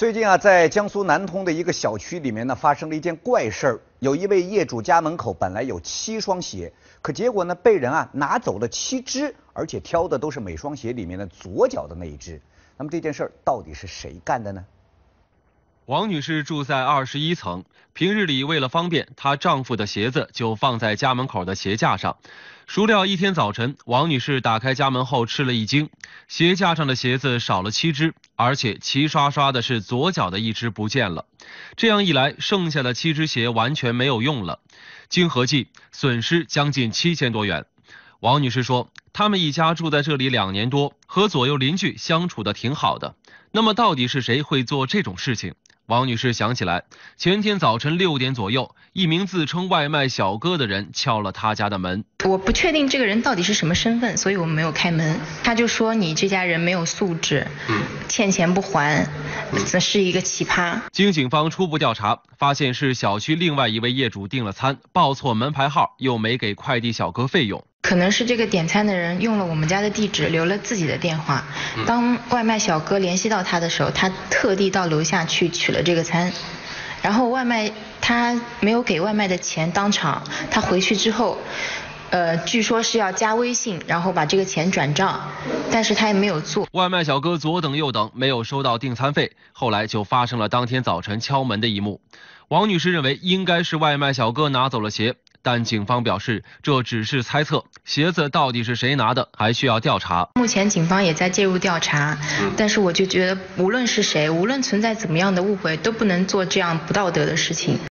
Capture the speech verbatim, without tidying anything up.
最近啊，在江苏南通的一个小区里面呢，发生了一件怪事儿。有一位业主家门口本来有七双鞋，可结果呢，被人啊拿走了七只，而且挑的都是每双鞋里面的左脚的那一只。那么这件事儿到底是谁干的呢？ 王女士住在二十一层，平日里为了方便，她丈夫的鞋子就放在家门口的鞋架上。孰料一天早晨，王女士打开家门后吃了一惊，鞋架上的鞋子少了七只，而且齐刷刷的是左脚的一只不见了。这样一来，剩下的七只鞋完全没有用了，经合计，损失将近七千多元。王女士说，他们一家住在这里两年多，和左右邻居相处的挺好的。那么到底是谁会做这种事情？王女士想起来，前天早晨六点左右，一名自称外卖小哥的人敲了她家的门。 我不确定这个人到底是什么身份，所以我们没有开门。他就说你这家人没有素质，嗯、欠钱不还，这是一个奇葩。 经警方初步调查，发现是小区另外一位业主订了餐，报错门牌号，又没给快递小哥费用。 可能是这个点餐的人用了我们家的地址，留了自己的电话。当外卖小哥联系到他的时候，他特地到楼下去取了这个餐，然后外卖他没有给外卖的钱当场，他回去之后，呃，据说是要加微信，然后把这个钱转账，但是他也没有做。 外卖小哥左等右等，没有收到订餐费，后来就发生了当天早晨敲门的一幕。王女士认为应该是外卖小哥拿走了鞋。但警方表示，这只是猜测，鞋子到底是谁拿的，还需要调查。 目前警方也在介入调查，但是我就觉得，无论是谁，无论存在怎么样的误会，都不能做这样不道德的事情。